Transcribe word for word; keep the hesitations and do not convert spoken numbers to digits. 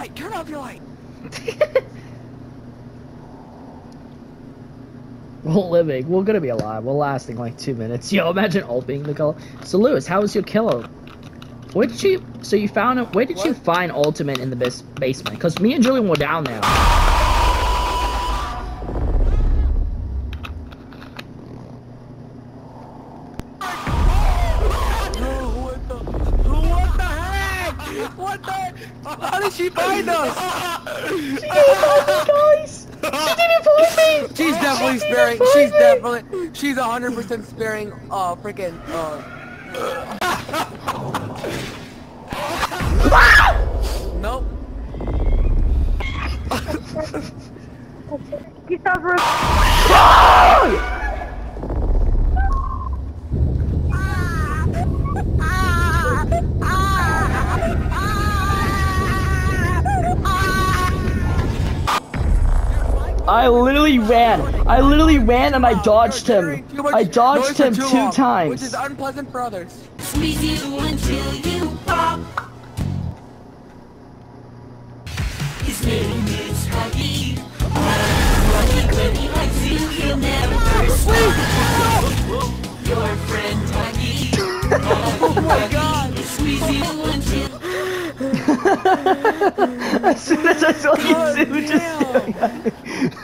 light. Turn off your light. We're living. We're gonna be alive. We're lasting like two minutes. Yo, imagine ult being the color. So, Lewis, how was your killer? Where did you? So you found it? Where did what? you find ultimate in the bas basement? Because me and Julian were down there. What the? How did she find us? She didn't find me, guys. She didn't find me. She's definitely she sparing. She's me. definitely. She's a hundred percent sparing. Uh, freaking. Uh. Nope. He's over. I literally ran. I literally ran and I dodged him. I dodged him two long, times. Which is unpleasant for others. Squeeze you until you pop. His name is Huggy. Huggy, when he hugs you, he'll never stop. Your friend Huggy. Oh my god. Squeeze you until. As soon as I saw you two just staring at me.